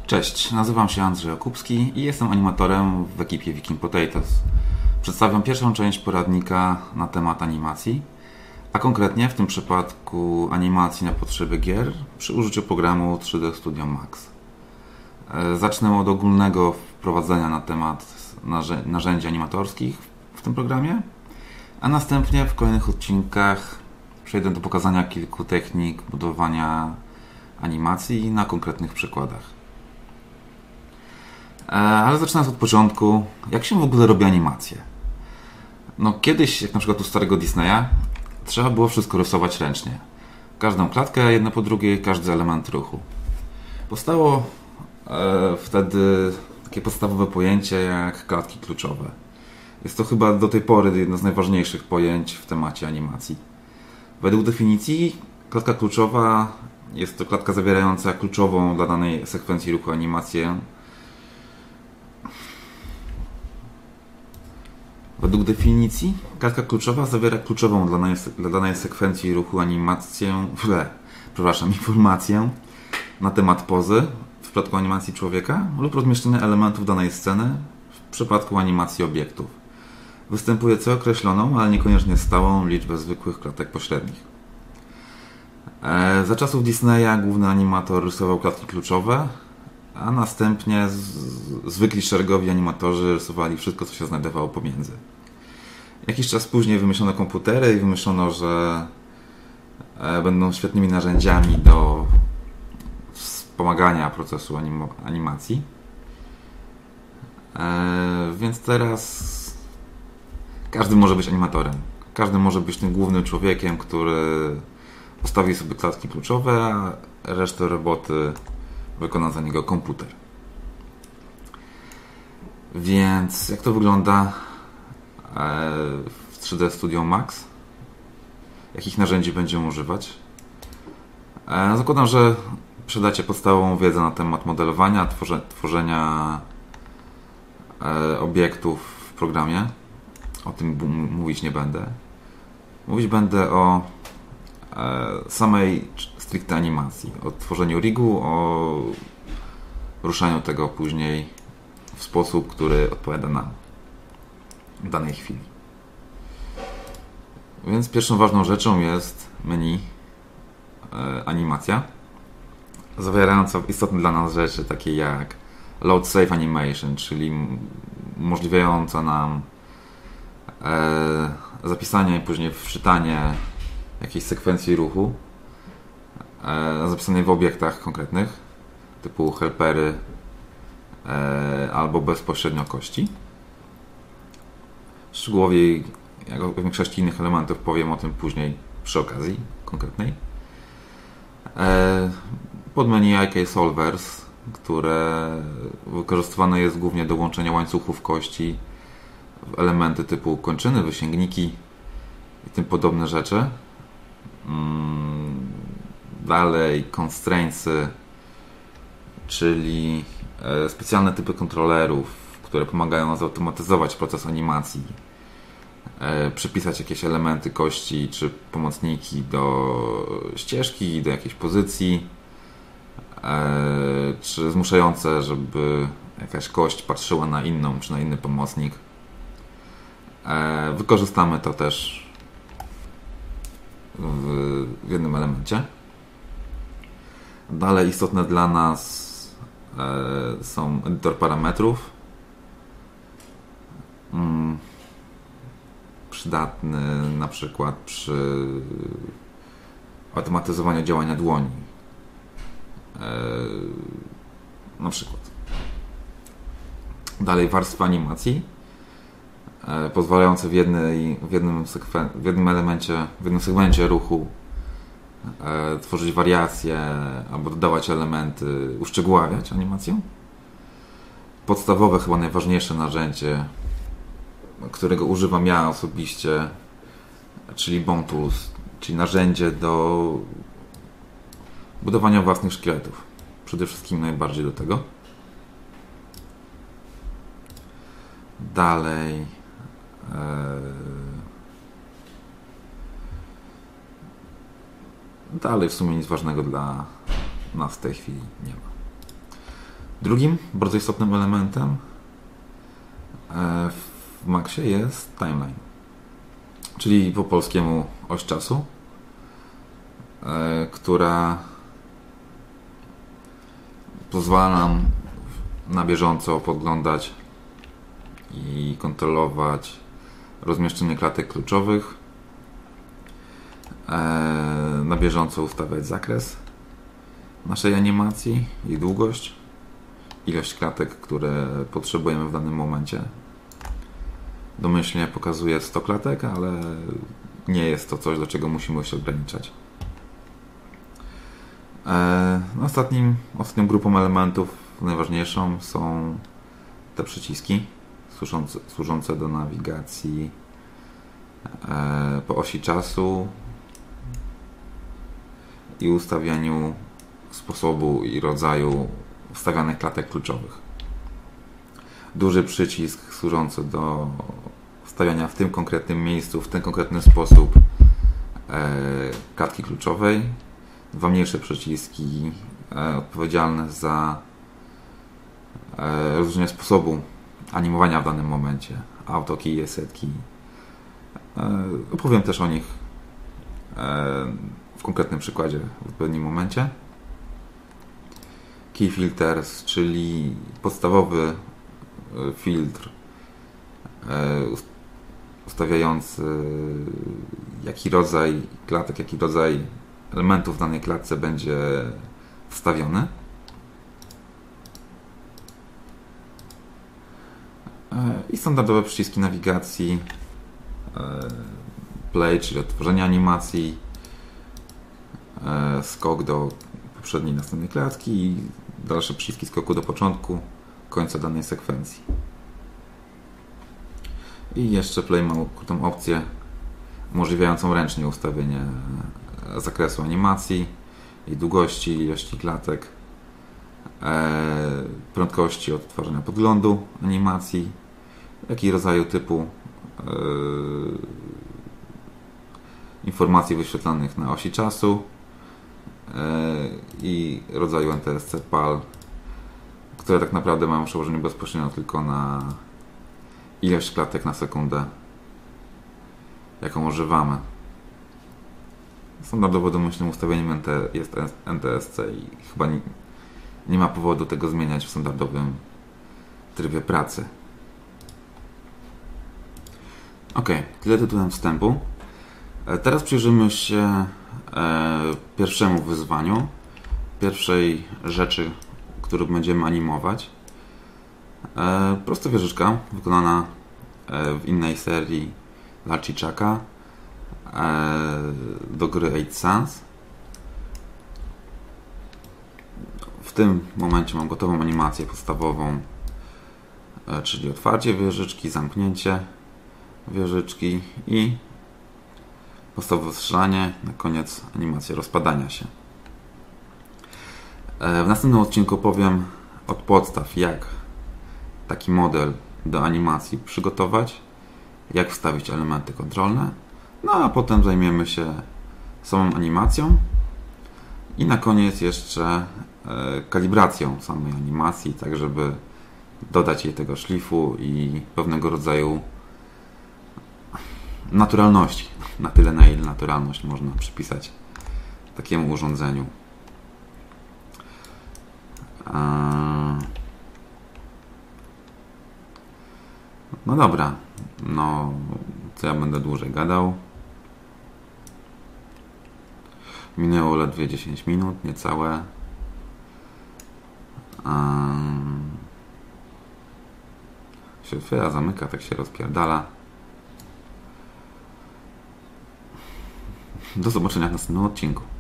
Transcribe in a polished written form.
Cześć, nazywam się Andrzej Okupski i jestem animatorem w ekipie Viking Potatoes. Przedstawiam pierwszą część poradnika na temat animacji, a konkretnie w tym przypadku animacji na potrzeby gier przy użyciu programu 3D Studio Max. Zacznę od ogólnego wprowadzenia na temat narzędzi animatorskich w tym programie, a następnie w kolejnych odcinkach przejdę do pokazania kilku technik budowania animacji na konkretnych przykładach. Ale zaczynając od początku, jak się w ogóle robi animację? No kiedyś, jak na przykład u starego Disneya, trzeba było wszystko rysować ręcznie. Każdą klatkę, jedno po drugiej, każdy element ruchu. Powstało wtedy takie podstawowe pojęcie jak klatki kluczowe. Jest to chyba do tej pory jedno z najważniejszych pojęć w temacie animacji. Według definicji klatka kluczowa jest to klatka zawierająca kluczową dla danej sekwencji ruchu animację. Według definicji klatka kluczowa zawiera kluczową dla danej sekwencji ruchu informację na temat pozy w przypadku animacji człowieka lub rozmieszczenia elementów danej sceny w przypadku animacji obiektów. Występuje co określoną, ale niekoniecznie stałą liczbę zwykłych klatek pośrednich. Za czasów Disneya główny animator rysował klatki kluczowe, a następnie zwykli szeregowi animatorzy rysowali wszystko, co się znajdowało pomiędzy. Jakiś czas później wymyślono komputery i wymyślono, że będą świetnymi narzędziami do wspomagania procesu animacji. Więc teraz każdy może być animatorem. Każdy może być tym głównym człowiekiem, który postawi sobie klatki kluczowe, a resztę roboty wykona za niego komputer. Więc jak to wygląda w 3D Studio Max? Jakich narzędzi będziemy używać? Zakładam, że posiadacie podstawową wiedzę na temat modelowania, tworzenia obiektów w programie. O tym mówić nie będę. Mówić będę o samej stricte animacji, o tworzeniu rigu, o ruszaniu tego później w sposób, który odpowiada nam w danej chwili. Więc pierwszą ważną rzeczą jest menu animacja, zawierająca istotne dla nas rzeczy takie jak load save animation, czyli umożliwiająca nam zapisanie i później wczytanie jakiejś sekwencji ruchu zapisanej w obiektach konkretnych typu helpery albo bezpośrednio kości. Szczegółowiej, jak o większości innych elementów, powiem o tym później przy okazji konkretnej. Podmenu IK Solvers, które wykorzystywane jest głównie do łączenia łańcuchów kości w elementy typu kończyny, wysięgniki i tym podobne rzeczy. Dalej constraintsy, czyli specjalne typy kontrolerów, które pomagają nam zautomatyzować proces animacji, przypisać jakieś elementy kości czy pomocniki do ścieżki, do jakiejś pozycji, czy zmuszające, żeby jakaś kość patrzyła na inną czy na inny pomocnik. Wykorzystamy to też w jednym elemencie. Dalej istotne dla nas są edytor parametrów, przydatny na przykład przy automatyzowaniu działania dłoni, na przykład. Dalej warstwa animacji pozwalające w jednym elemencie, w jednym segmencie ruchu tworzyć wariacje albo dodawać elementy, uszczegóławiać animację. Podstawowe, chyba najważniejsze narzędzie, którego używam ja osobiście, czyli Bone Tools, czyli narzędzie do budowania własnych szkieletów. Przede wszystkim najbardziej do tego. Dalej w sumie nic ważnego dla nas w tej chwili nie ma. Drugim bardzo istotnym elementem w Maxie jest timeline, czyli po polskiemu oś czasu, która pozwala nam na bieżąco podglądać i kontrolować rozmieszczenie klatek kluczowych, na bieżąco ustawiać zakres naszej animacji, jej długość, ilość klatek, które potrzebujemy w danym momencie. Domyślnie pokazuje 100 klatek, ale nie jest to coś, do czego musimy się ograniczać. Ostatnią grupą elementów, najważniejszą, są te przyciski służące do nawigacji po osi czasu i ustawianiu sposobu i rodzaju wstawianych klatek kluczowych. Duży przycisk służący do wstawiania w tym konkretnym miejscu, w ten konkretny sposób klatki kluczowej. Dwa mniejsze przyciski odpowiedzialne za rozróżnienie sposobu animowania w danym momencie. AutoKey, EsetKey. Opowiem też o nich w konkretnym przykładzie w odpowiednim momencie. Key filters, czyli podstawowy filtr ustawiający jaki rodzaj klatek, jaki rodzaj elementów w danej klatce będzie wstawiony. I standardowe przyciski nawigacji, play, czyli odtworzenie animacji, skok do poprzedniej, następnej klatki i dalsze przyciski skoku do początku, końca danej sekwencji. I jeszcze play ma ukrytą opcję umożliwiającą ręcznie ustawienie zakresu animacji, jej długości, ilości klatek, prędkości odtwarzania podglądu animacji, jak i rodzaju typu informacji wyświetlanych na osi czasu i rodzaju NTSC PAL, które tak naprawdę mają przełożenie bezpośrednio tylko na ilość klatek na sekundę, jaką używamy. Standardowo domyślnym ustawieniem jest NTSC i chyba nie ma powodu tego zmieniać w standardowym trybie pracy. Ok, tyle tytułem wstępu. Teraz przyjrzymy się pierwszemu wyzwaniu, pierwszej rzeczy, którą będziemy animować. Prosta wieżyczka wykonana w innej serii Larchichaka do gry Eight Suns. W tym momencie mam gotową animację podstawową, czyli otwarcie wieżyczki, zamknięcie wieżyczki i podstawowe strzelanie, na koniec animacja rozpadania się. W następnym odcinku powiem od podstaw, jak taki model do animacji przygotować, jak wstawić elementy kontrolne, no a potem zajmiemy się samą animacją i na koniec jeszcze kalibracją samej animacji, tak żeby dodać jej tego szlifu i pewnego rodzaju naturalności, na tyle na ile naturalność można przypisać takiemu urządzeniu. No dobra, no co ja będę dłużej gadał. Minęło ledwie 10 minut, niecałe. Się otwiera, zamyka, tak się rozpierdala. Do zobaczenia w następnym odcinku.